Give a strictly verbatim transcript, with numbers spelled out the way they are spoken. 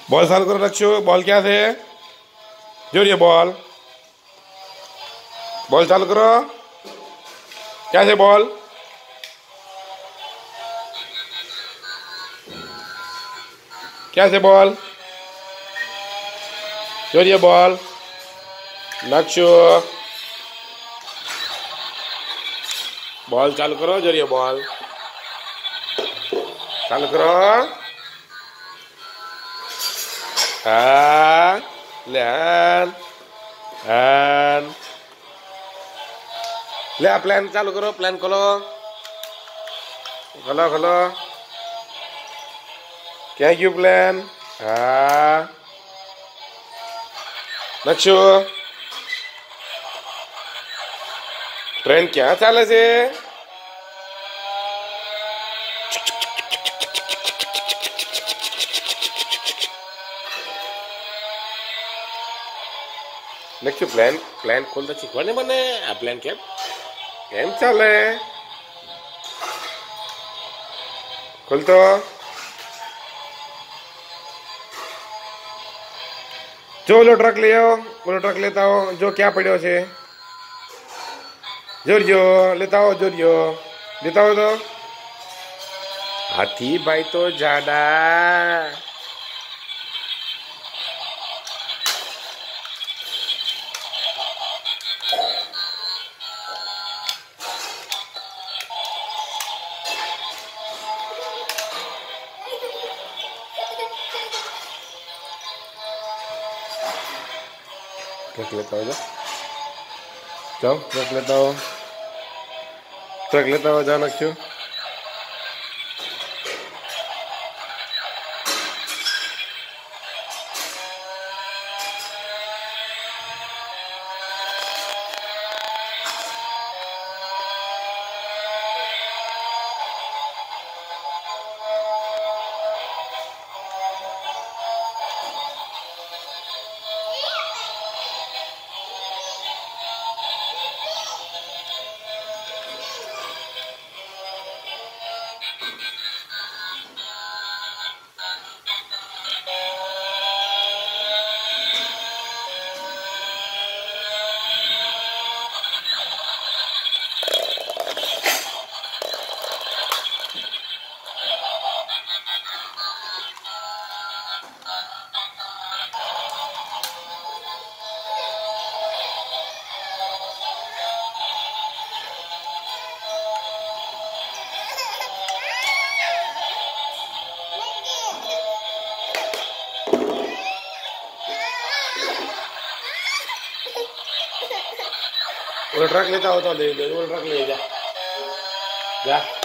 Ball चालू करो रक्षु। Ball क्या थे जोरिए बॉल बॉल चालू करो। क्या थे बॉल क्या थे बॉल जोरिए बॉल लक्ष्य बॉल चालू करो जोरिए बॉल चालू करो। हाँ ले हैन हैन ले प्लान चालू करो। प्लान खोलो खोलो खोलो क्या क्यों प्लान। हाँ लक्ष्य ट्रेन क्या चाले છે લક્ષ્ય પ્લાન પ્લાન ખોલતા શીખવાને મને આ પ્લાન કેમ કેમ ચાલે ખોલતો जो लो ट्रक ले आओ बोलो ट्रक लेता हो जो क्या पड़ो से जोरियो लेता हो जोरियो लेता हो तो हाथी भाई तो ज्यादा ट्रक लेता हो जाओ जाओ ट्रक लेता हो ट्रक लेता हो जाओ लक्ष्य। वो ट्रक लेता हो तो ले ले वो ट्रक ले जा जा।